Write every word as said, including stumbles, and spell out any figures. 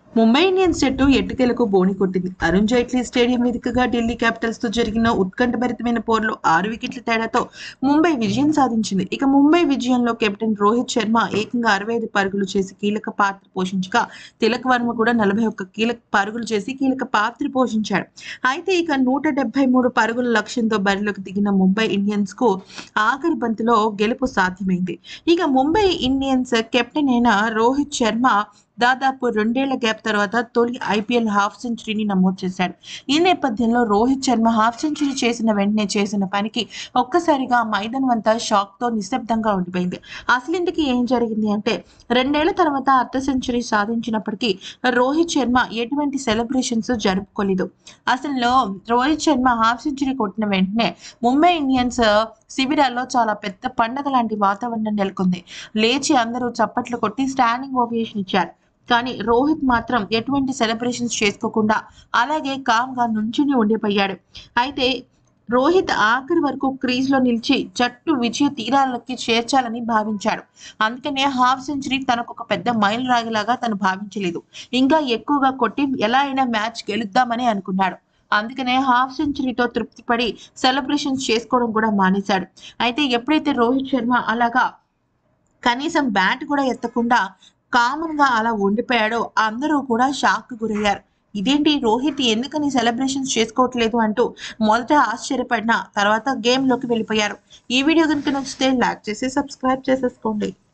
Mumbai Indians జట్టు ఎట్టకేలకు బోణి కొట్టింది. అరుణ్ జైట్లీ స్టేడియం వేదికగా ఢిల్లీ క్యాపిటల్స్ తో జరిగిన ఉత్కంఠభరితమైన పోరులో ఆరు వికెట్ల తేడాతో ముంబై విజయం సాధించింది. ఇక ముంబై విజయంలో కెప్టెన్ రోహిత్ శర్మ ఏకంగా అరవై ఐదు పరుగులు చేసి కీలక పాత్ర పోషించగా, తిలక్ వర్మ కూడా నలభై ఒక్క కీలక పరుగులు చేసి కీలక పాత్ర పోషించాడు. అయితే ఇక నూట డెబ్బై మూడు పరుగుల లక్ష్యంతో బరిలోకి దిగిన ముంబై ఇండియన్స్ కు ఆఖరి బంతిలో గెలుపు సాధ్యమైంది. ఇక ముంబై ఇండియన్స్ కెప్టెన్ అయిన రోహిత్ శర్మ దాదాపు రెండేళ్ల గ్యాప్ తర్వాత తొలి ఐపీఎల్ హాఫ్ సెంచరీని నమోదు చేశాడు. ఈ నేపథ్యంలో రోహిత్ శర్మ హాఫ్ సెంచరీ చేసిన వెంటనే చేసిన పనికి ఒక్కసారిగా మైదానం అంతా షాక్ తో నిశ్శబ్దంగా ఉండిపోయింది. అసలు ఇందుకు ఏం జరిగింది అంటే, రెండేళ్ల తర్వాత అర్ధ సెంచరీ సాధించినప్పటికీ రోహిత్ శర్మ ఎటువంటి సెలబ్రేషన్స్ జరుపుకోలేదు. అసలు రోహిత్ శర్మ హాఫ్ సెంచరీ కొట్టిన వెంటనే ముంబై ఇండియన్స్ శిబిరాల్లో చాలా పెద్ద పండగ లాంటి వాతావరణం నెలకొంది. లేచి అందరూ చప్పట్లు కొట్టి స్టాండింగ్ ఓవేషన్ ఇచ్చారు. కానీ రోహిత్ మాత్రం ఎటువంటి సెలబ్రేషన్స్ చేసుకోకుండా అలాగే కామ్ గా నుంచుని ఉండిపోయాడు. అయితే రోహిత్ ఆఖరి వరకు క్రీజ్ లో నిలిచి జట్టు విజయ తీరాలకి చేర్చాలని భావించాడు. అందుకనే హాఫ్ సెంచరీ తనకు ఒక పెద్ద మైల్ రాగిలాగా తను భావించలేదు. ఇంకా ఎక్కువగా కొట్టి ఎలా అయినా మ్యాచ్ గెలుద్దామని అనుకున్నాడు. అందుకనే హాఫ్ సెంచరీతో తృప్తిపడి సెలబ్రేషన్స్ చేసుకోవడం కూడా మానేశాడు. అయితే ఎప్పుడైతే రోహిత్ శర్మ అలాగా కనీసం బ్యాట్ కూడా ఎత్తకుండా కామన్ గా అలా ఉండిపోయాడో అందరూ కూడా షాక్ గురయ్యారు. ఇదేంటి, రోహిత్ ఎందుకని సెలబ్రేషన్స్ చేసుకోవట్లేదు అంటూ మొదట ఆశ్చర్యపడిన తర్వాత గేమ్ లోకి వెళ్ళిపోయారు. ఈ వీడియో కనుక నచ్చితే లైక్ చేసి సబ్స్క్రైబ్ చేసేసుకోండి.